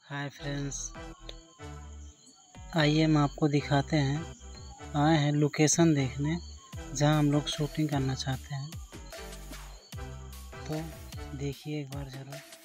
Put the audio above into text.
Hi friends, आइए हम आपको दिखाते हैं। आए हैं लोकेशन देखने जहां हम लोग शूटिंग करना चाहते हैं, तो देखिए एक बार ज़रूर।